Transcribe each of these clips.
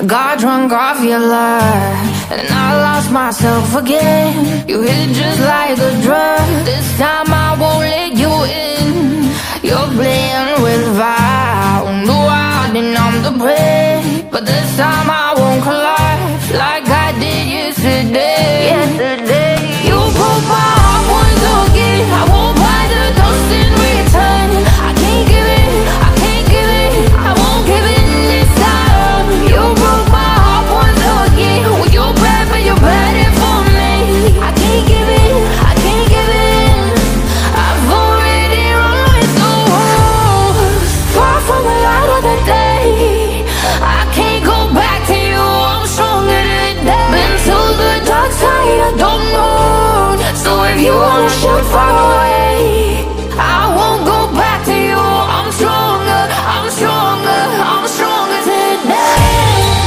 Got drunk off your love, and I lost myself again. You hit just like a drug. This time I won't let you in. You're playing with fire. No, I didn't, I'm the prey. But this time I won't collide like I did yesterday. You broke my heart once again. I won't buy the dust in return. I can't give it, I can't give it, I won't give it this time. You broke my heart once again. Well, you're bad, but you're bad it for me. I can't give it, I can't give it. I've already run with the wolves. Far from the light of the day. I can't go back to you, I'm stronger today. Been to the dark side, I don't know. So if you wanna shoot far away, I won't go back to you. I'm stronger, I'm stronger, I'm stronger today.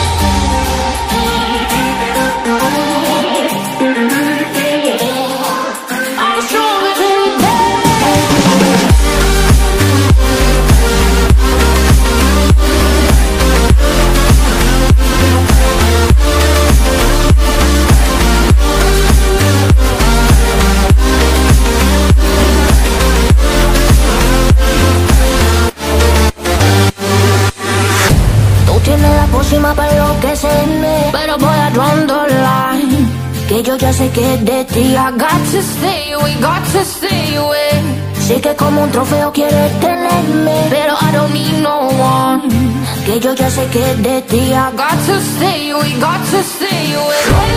I'm stronger today. Tienes la pócima para enloquecerme, pero voy a draw the line. Que yo ya sé que es de ti. I got to stay away, got to stay away. Sé que como un trofeo quieres tenerme, pero I don't need no one. Que yo ya sé que es de ti. I got to stay away, got to stay away.